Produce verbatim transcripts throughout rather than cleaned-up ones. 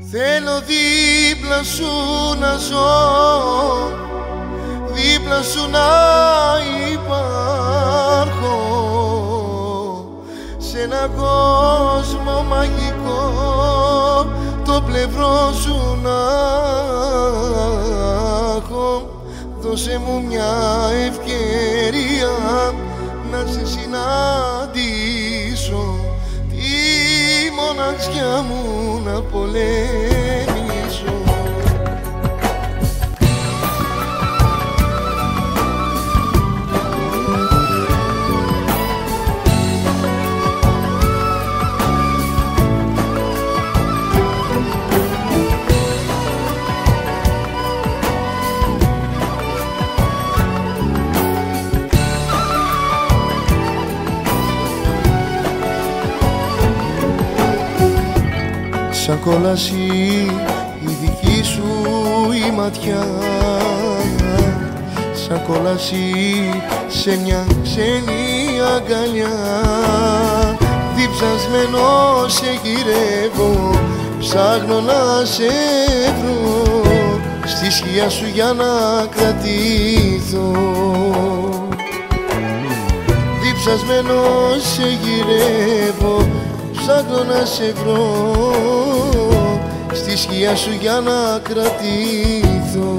Θέλω δίπλα σου να ζω, δίπλα σου να υπάρχω, σε έναν κόσμο μαγικό το πλευρό σου να έχω. Δώσε μου μια ευκαιρία να σε συναντήσω, τη μοναξιά μου να πολεμήσω. Σαν κόλαση η δική σου η ματιά, σαν κόλαση σε μια ξένη αγκαλιά. Διψασμένο σε γυρεύω, ψάχνω να σε βρω, στη σκιά σου για να κρατήθω. Διψασμένο σε γυρεύω, ψάχνω να σε βρω, στη σκιά σου για να κρατήθω.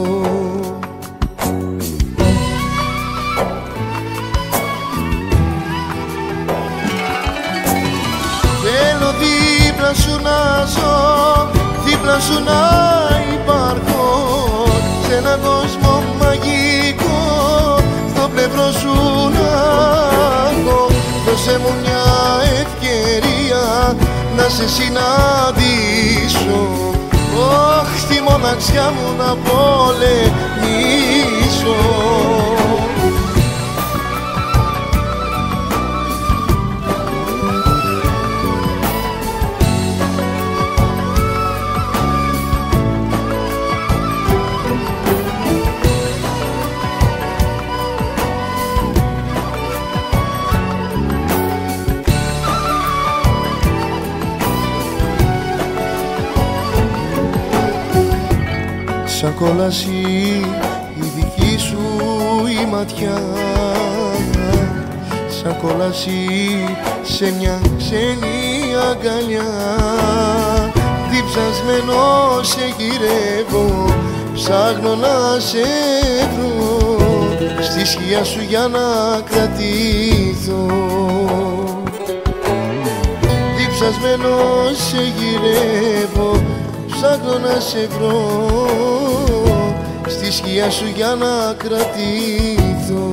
Θέλω δίπλα σου να ζω, δίπλα σου να υπάρχω, σε έναν κόσμο μαγικό στο πλευρό σου να έχω. Δώσε μου μια ευκαιρία να σε συναντήσω, όχ, στη μοναξιά μου να πολεμήσω. Σαν κόλαση η δική σου η ματιά, σαν κόλαση σε μια ξένη αγκαλιά. Διψασμένο σε γυρεύω, ψάχνω να σε βρω, στη σκιά σου για να κρατήθω. Διψασμένο σε γυρεύω, ψάχνω να σε βρω, στη σκιά σου για να κρατήθω.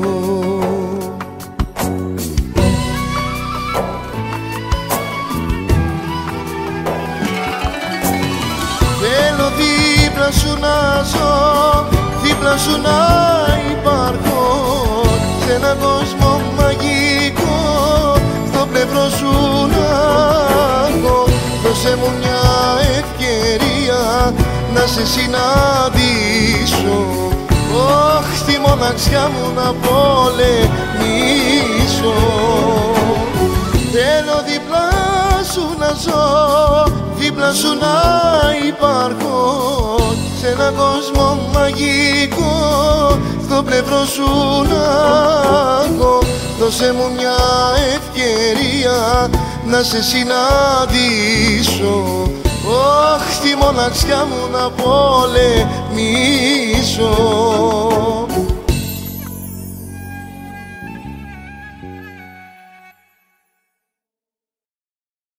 Θέλω δίπλα σου να ζω, δίπλα σου να υπάρχω, σε έναν κόσμο μαγικό στο πλευρό σου να έχω. Δώσε μου μια ευκαιρία να σε συναντήσω, όχ, στη μοναξιά μου να πολεμήσω. Θέλω δίπλα σου να ζω, δίπλα σου να υπάρχω, σε έναν κόσμο μαγικό στο πλευρό σου να έχω. Δώσε μου μια ευκαιρία να σε συναντήσω, όχ, στη μοναξιά μου να πολεμήσω.